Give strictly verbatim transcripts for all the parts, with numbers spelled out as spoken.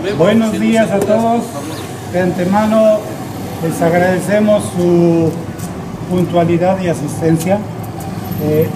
Buenos días a todos. De antemano les agradecemos su puntualidad y asistencia. Eh,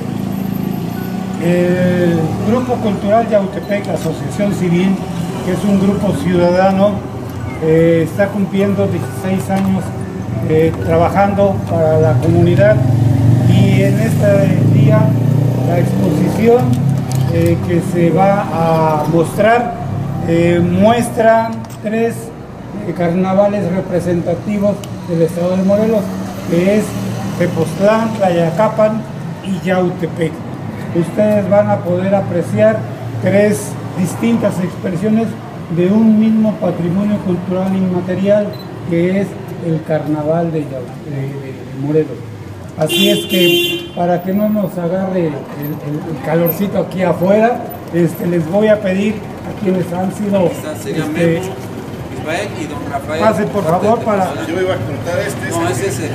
el Grupo Cultural Yautepec, Asociación Civil, que es un grupo ciudadano, eh, está cumpliendo dieciséis años eh, trabajando para la comunidad, y en este día la exposición eh, que se va a mostrar eh, muestra tres eh, carnavales representativos del estado de Morelos, que es Tepoztlán, Tlayacapan y Yautepec. Ustedes van a poder apreciar tres distintas expresiones de un mismo patrimonio cultural inmaterial, que es el carnaval de, de, de Morelos. Así es que, para que no nos agarre el, el, el calorcito aquí afuera, este, les voy a pedir a quienes han sido este, Ismael y don Rafael. Pasen por favor para... Yo iba a contar este. No, es ese.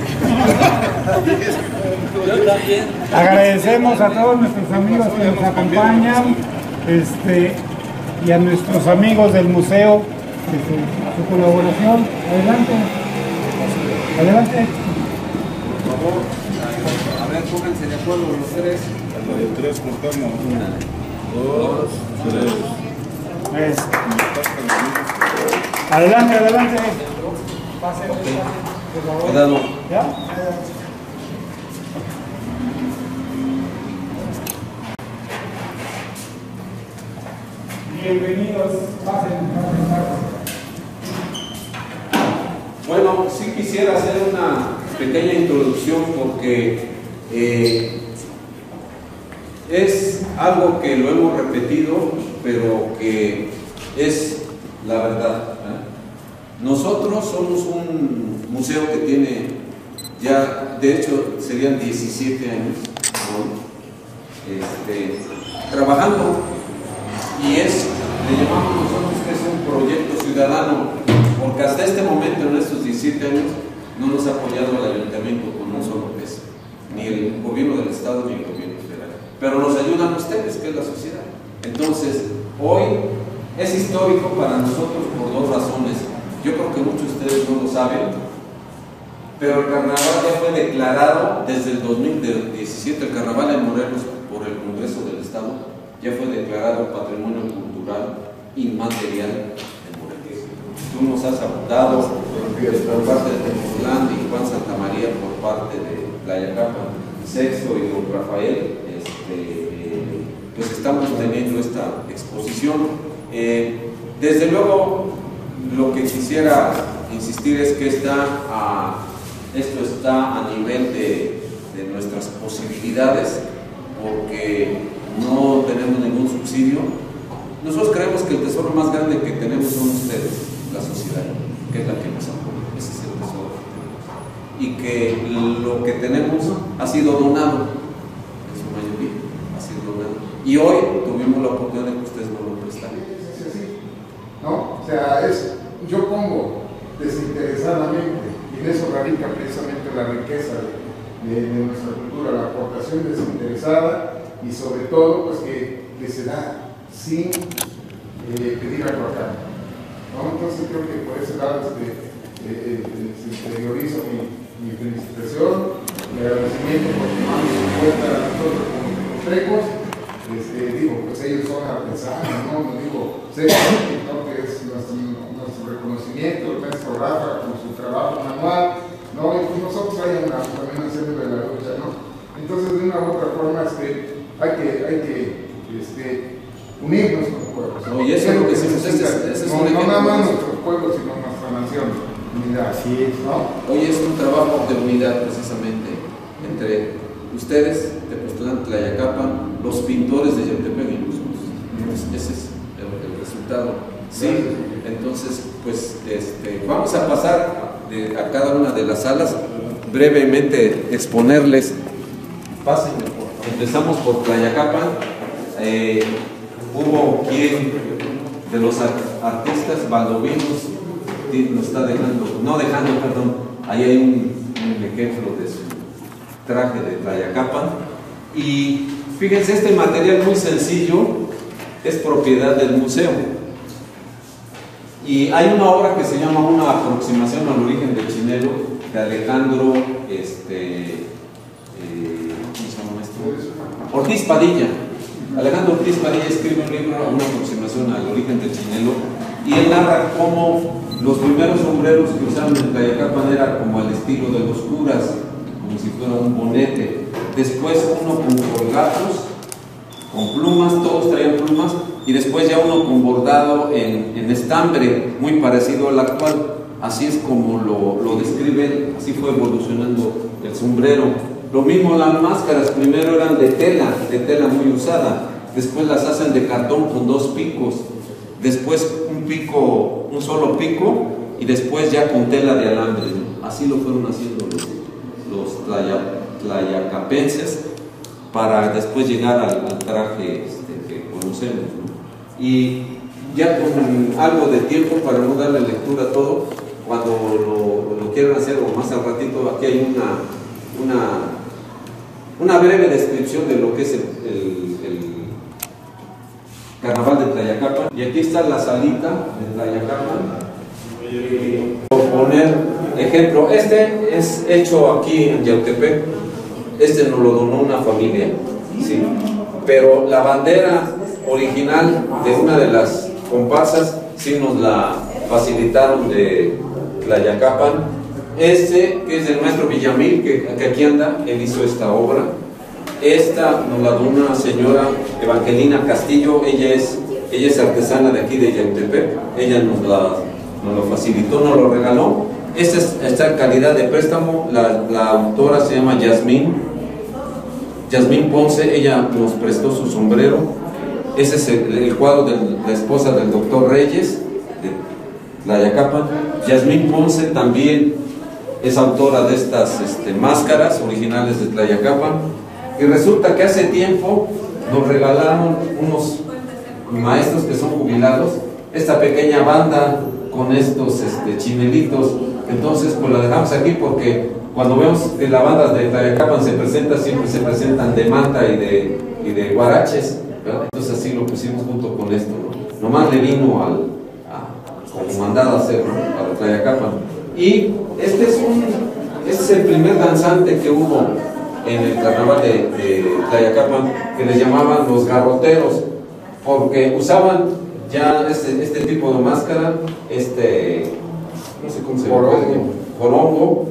Yo también. Agradecemos a todos nuestros amigos que nos acompañan, este, y a nuestros amigos del museo, este, su colaboración. Adelante. Adelante. Por favor. A ver, pónganse de acuerdo los tres. De tres contamos. Una, Dos, tres. Es. Adelante, adelante. Pasen, okay. Por favor. Cuidado. ¿Ya? Bienvenidos. Pasen, pasen, pasen. Bueno, sí quisiera hacer una pequeña introducción porque eh, es algo que lo hemos repetido, pero que es la verdad. ¿eh? Nosotros somos un museo que tiene ya, de hecho, serían diecisiete años, ¿no? este, trabajando, y es, le llamamos nosotros que es un proyecto ciudadano, porque hasta este momento, en estos diecisiete años, no nos ha apoyado el ayuntamiento con un solo peso, ni el gobierno del estado ni el gobierno federal, pero nos ayudan ustedes, que es la sociedad. Entonces, hoy es histórico para nosotros por dos razones. Yo creo que muchos de ustedes no lo saben, pero el carnaval ya fue declarado desde el dos mil diecisiete, el carnaval en Morelos, por el Congreso del Estado, ya fue declarado Patrimonio Cultural Inmaterial de Morelos. Tú nos has apuntado por parte de Tepoztlán y Juan Santamaría por parte de Tlayacapan, Sexto y don Rafael. Este, pues estamos teniendo esta exposición. Eh, desde luego, lo que quisiera insistir es que está a, esto está a nivel de, de nuestras posibilidades, porque no tenemos ningún subsidio. Nosotros creemos que el tesoro más grande que tenemos son ustedes, la sociedad, que es la que nos apoya. Ese es el tesoro que tenemos. Y que lo que tenemos ha sido donado, en su mayoría, ha sido donado. Y hoy tuvimos la oportunidad de que ustedes nos lo prestaran. Sí, sí, sí. ¿No? O sea, es, yo pongo desinteresadamente, y en eso radica precisamente la riqueza de, de, de nuestra cultura, la aportación desinteresada, y sobre todo, pues que, que se da sin eh, pedir algo a cambio, ¿no? Entonces creo que por ese lado este, eh, eh, se exterioriza mi, mi felicitación, mi agradecimiento por tomarnos en cuenta a nosotros como tepoztlecos. Este, digo, pues ellos son artesanos, ¿no? No digo, sé que es nuestro, nuestro reconocimiento, el maestro Rafa con su trabajo manual, ¿no? Y pues nosotros hay una, también haciendo de la lucha, ¿no? Entonces, de una u otra forma, este, hay que, hay que este, unirnos con los pueblos. ¿no? Y eso es lo que se necesita. No, no nada más nuestros pueblos, sino nuestra nación. Unidad. Así es, ¿no? Hoy es un trabajo de unidad, precisamente, entre ustedes, Tepoztlán, Tlayacapan, los pintores de Yautepec y nosotros. Ese es el, el resultado. Sí, entonces, pues, este, vamos a pasar de, a cada una de las salas, brevemente exponerles. Pásenme, por favor. Empezamos por Tlayacapan. Eh, hubo quien de los artistas baldovinos nos está dejando, no dejando, perdón, ahí hay un, un ejemplo de su traje de Tlayacapan. Y fíjense, este material muy sencillo es propiedad del museo. Y hay una obra que se llama Una aproximación al origen del chinelo, de Alejandro este, eh, ¿cómo se llama esto? Ortiz Padilla. Alejandro Ortiz Padilla escribe un libro, Una aproximación al origen del chinelo, y él narra cómo los primeros sombreros que usaban en Tlayacapan era como al estilo de los curas, como si fuera un bonete. Después uno con colgados, con plumas, todos traían plumas, y después ya uno con bordado en, en estambre, muy parecido al actual. Así es como lo, lo describe, así fue evolucionando el sombrero. Lo mismo las máscaras, primero eran de tela, de tela muy usada, después las hacen de cartón con dos picos, después un pico, un solo pico, y después ya con tela de alambre, ¿no? Así lo fueron haciendo los, los tlaya, tlayacapenses, para después llegar al, al traje este, que conocemos, ¿no? Y ya con algo de tiempo, para no darle lectura a todo, cuando lo, lo quieran hacer, o más al ratito, aquí hay una, una, una breve descripción de lo que es el, el, el carnaval de Tlayacapan. Y aquí está la salita de Tlayacapan. Por poner ejemplo, este es hecho aquí en Yautepec. Este nos lo donó una familia, ¿sí? Pero la bandera original de una de las comparsas sí nos la facilitaron de Tlayacapan. Este, que es del maestro Villamil, que, que aquí anda, él hizo esta obra. Esta nos la donó una señora Evangelina Castillo, ella es, ella es artesana de aquí de Yautepec, ella nos, la, nos lo facilitó, nos lo regaló. Esta es, esta calidad de préstamo, la, la autora se llama Yasmín, Yasmín Ponce, ella nos prestó su sombrero. Ese es el, el cuadro de la esposa del doctor Reyes, de Tlayacapan. Yasmín Ponce también es autora de estas este, máscaras originales de Tlayacapan. Y resulta que hace tiempo nos regalaron unos maestros que son jubilados esta pequeña banda con estos este, chinelitos. Entonces pues la dejamos aquí porque cuando vemos que la banda de Tlayacapan se presenta, siempre se presentan de manta y de, y de guaraches, ¿verdad? Entonces así lo pusimos junto con esto, ¿no? Nomás le vino al, a, como mandado a hacer, ¿no? Para Tlayacapan. Y este es, un, este es el primer danzante que hubo en el carnaval de, de Tlayacapan, que les llamaban los garroteros, porque usaban ya este, este tipo de máscara, este, no sé cómo se llama, jorongo,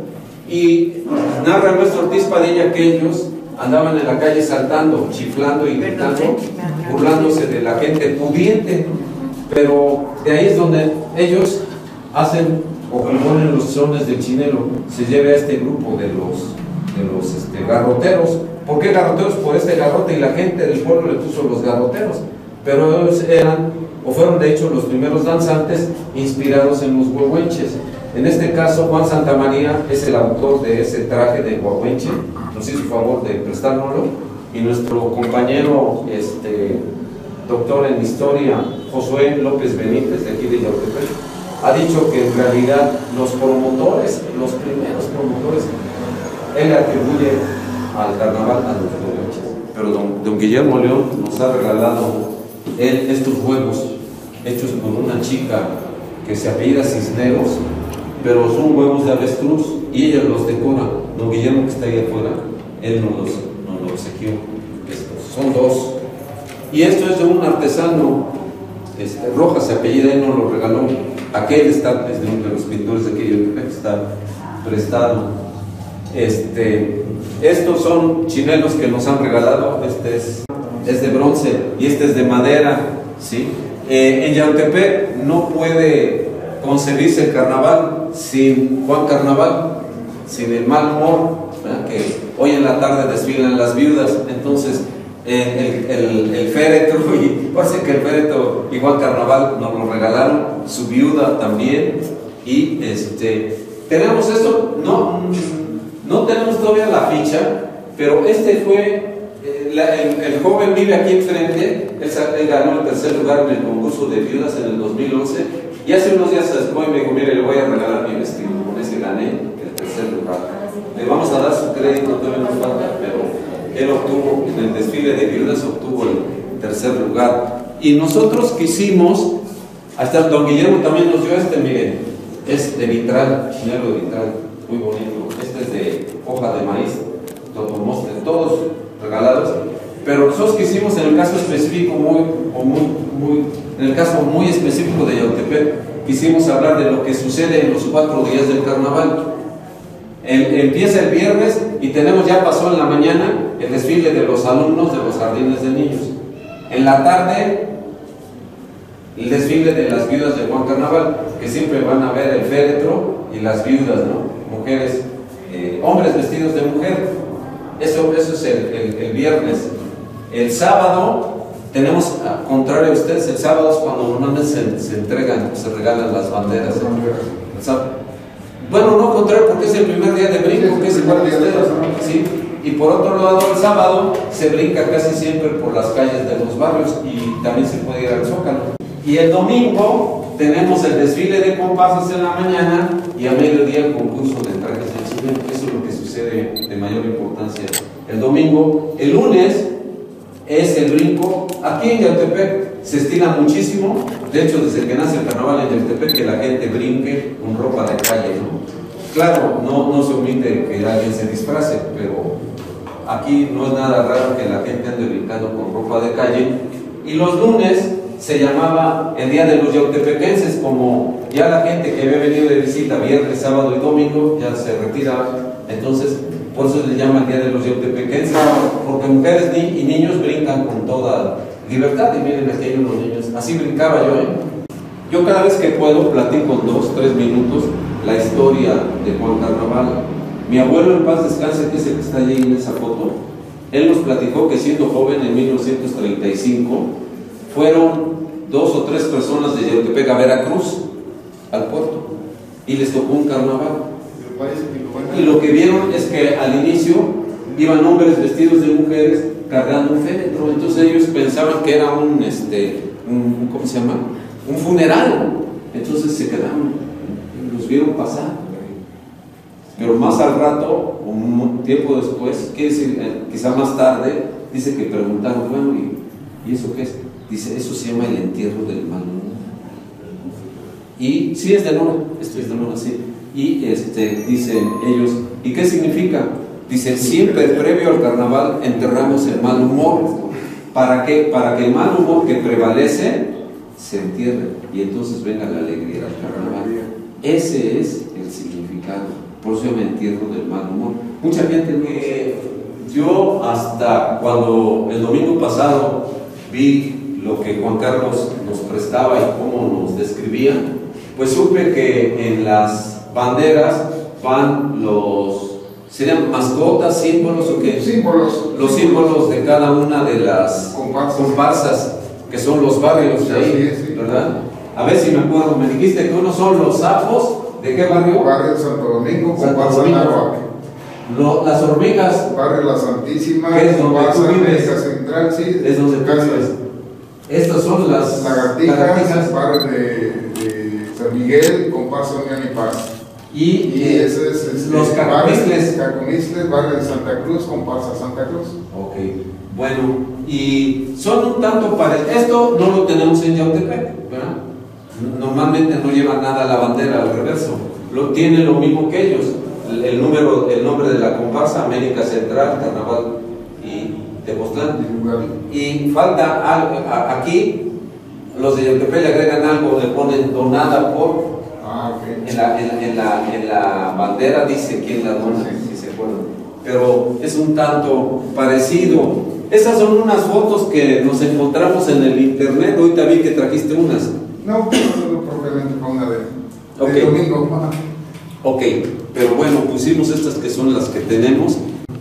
y narra nuestro Ortiz Padilla que ellos andaban en la calle saltando, chiflando y gritando, burlándose de la gente pudiente, pero de ahí es donde ellos hacen o componen los sones del chinelo. Se lleva a este grupo de los, de los este, garroteros. ¿Por qué garroteros? Por este garrote, y la gente del pueblo le puso los garroteros, pero ellos eran o fueron de hecho los primeros danzantes inspirados en los huehuenches. En este caso Juan Santamaría es el autor de ese traje de huehuenche, nos hizo el favor de prestárnoslo, y nuestro compañero este, doctor en historia Josué López Benítez, de aquí de Yautepec, ha dicho que en realidad los promotores, los primeros promotores, él atribuye al carnaval a los huehuenches, pero don, don Guillermo León nos ha regalado él estos juegos hechos por una chica que se apellida Cisneros, pero son huevos de avestruz y ella los decora. Don Guillermo, que está ahí afuera, él nos los, nos los obsequió. Estos son dos, y esto es de un artesano este, Rojas se apellida, él nos lo regaló. Aquel está, es de uno de los pintores de aquello que está prestado. Este, estos son chinelos que nos han regalado. Este es, es de bronce y este es de madera, ¿sí? Eh, en Yautepec no puede concebirse el carnaval sin Juan Carnaval, sin el mal humor, ¿verdad? Que hoy en la tarde desfilan las viudas. Entonces eh, el, el, el féretro, y parece que el féretro y Juan Carnaval nos lo regalaron, su viuda también. Y este, tenemos esto, no, no tenemos todavía la ficha, pero este fue La, el, el joven vive aquí enfrente, él, él ganó el tercer lugar en el concurso de viudas en el dos mil once, y hace unos días después me dijo, mire, le voy a regalar mi vestido, con ese gané el tercer lugar. Le vamos a dar su crédito, todavía nos falta, pero él obtuvo, en el desfile de viudas obtuvo el tercer lugar. Y nosotros quisimos Hasta don Guillermo también nos dio este, miren, es de vitral, negro de vitral, muy bonito. Este es de hoja de maíz, totomostre, todos regalados. Pero nosotros quisimos en el caso específico, muy, o muy, muy, en el caso muy específico de Yautepec, quisimos hablar de lo que sucede en los cuatro días del carnaval. El, empieza el viernes y tenemos, ya pasó en la mañana, el desfile de los alumnos de los jardines de niños. En la tarde, el desfile de las viudas de Juan Carnaval, que siempre van a ver el féretro y las viudas, ¿no? Mujeres, eh, hombres vestidos de mujer. Eso, eso es el, el, el viernes. El sábado, tenemos, a contrario a ustedes, el sábado es cuando normalmente se, se entregan, se regalan las banderas. ¿eh? El sábado. Bueno, no contrario, porque es el primer día de brinco, que es igual que ustedes, ¿sí? Y por otro lado, el sábado se brinca casi siempre por las calles de los barrios y también se puede ir al Zócalo. Y el domingo tenemos el desfile de comparsas en la mañana y a mediodía el concurso de trajes de Chile. Eso es lo que sucede de mayor importancia el domingo. El lunes es el brinco. Aquí en Yautepec se estila muchísimo. De hecho, desde que nace el carnaval en Yautepec, que la gente brinque con ropa de calle, ¿no? Claro, no, no se omite que alguien se disfrace, pero aquí no es nada raro que la gente ande brincando con ropa de calle. Y los lunes se llamaba el Día de los Yautepequenses, como ya la gente que había venido de visita viernes, sábado y domingo ya se retiraba. Entonces, por eso se le llama el Día de los Yautepequenses, porque mujeres y niños brincan con toda libertad. Y miren, aquí hay unos niños, así brincaba yo, ¿eh? Yo cada vez que puedo platico en dos, tres minutos la historia de Juan Carnaval. Mi abuelo, en paz descanse, que es el que está allí en esa foto, él nos platicó que siendo joven en mil novecientos treinta y cinco fueron dos o tres personas de Yautepec a Veracruz, al puerto, y les tocó un carnaval. Y lo que vieron es que al inicio iban hombres vestidos de mujeres cargando un féretro. Entonces ellos pensaban que era un, este, un, ¿cómo se llama? Un funeral. Entonces se quedaron, los vieron pasar. Pero más al rato, un tiempo después, quiere decir, quizá más tarde, dice que preguntaron, bueno, ¿y, ¿y eso qué es? Dice, eso se llama el entierro del mal humor. Y sí es de Luna, esto es de Luna, sí. Y este, dicen ellos, ¿y qué significa? Dicen, siempre previo al carnaval enterramos el mal humor. ¿Para qué? Para que el mal humor que prevalece se entierre y entonces venga la alegría del carnaval. Ese es el significado. Por eso me entierro del mal humor. Mucha gente no eh, yo hasta cuando el domingo pasado vi lo que Juan Carlos nos prestaba y cómo nos describía, pues supe que en las banderas van los, ¿serían mascotas, símbolos o qué? Símbolos. Los símbolos de cada una de las comparsas, comparsas que son los barrios de ahí, sí, sí. ¿Verdad? A ver si me acuerdo, me dijiste que uno son los sapos. ¿De qué barrio? Barrio Santo Domingo, comparsa Náhuac. Las hormigas. Barrio La Santísima, ¿qué es donde tú vives? América Central, sí. Es donde tú vives. Estas son las lagartijas, lagartijas. Barrio de, de San Miguel, comparsa Unión y Paz. Y, y eh, ese es este, los cacomisles. Cacomisles, Barrio de Santa Cruz, comparsa Santa Cruz. Ok, bueno, y son un tanto parecidos. Esto no lo tenemos en Yautepec, ¿verdad? Normalmente no lleva nada la bandera al reverso, lo tiene lo mismo que ellos, el, el número, el nombre de la comparsa, América Central, Carnaval y Tepoztlán. Y falta algo, a, aquí los de Yautepec le agregan algo, le ponen donada por. Ah, okay. en, la, en, la, en, la, en la bandera dice quién la dona, sí, si se acuerdan, pero es un tanto parecido. Esas son unas fotos que nos encontramos en el internet. Ahorita vi que trajiste unas. No, no, probablemente fue una de, okay. de domingo. Ok, pero bueno, pusimos estas que son las que tenemos.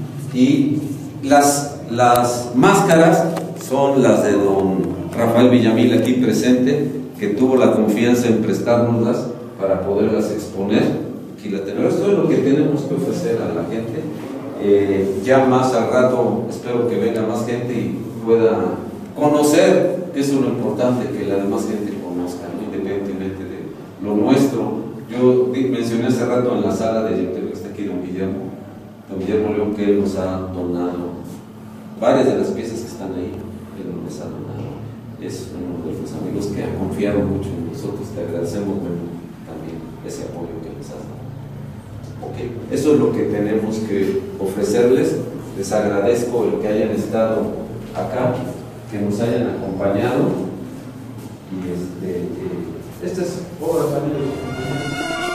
Y las, las máscaras son las de don Rafael Villamil, aquí presente, que tuvo la confianza en prestárnoslas para poderlas exponer. Aquí la tenemos. Esto es lo que tenemos que ofrecer a la gente. Eh, ya más al rato espero que venga más gente y pueda conocer. Eso es lo importante, que la demás gente conozca, ¿no? Independientemente de lo nuestro. Yo mencioné hace rato en la sala de Yautepec, está aquí don Guillermo, don Guillermo León, que él nos ha donado varias de las piezas que están ahí, él nos ha donado. es uno de los amigos que ha confiado mucho en nosotros. Te agradecemos también ese apoyo que nos has dado. Okay. Eso es lo que tenemos que ofrecerles. Les agradezco el que hayan estado acá, que nos hayan acompañado. Y este, eh, esta es obra también.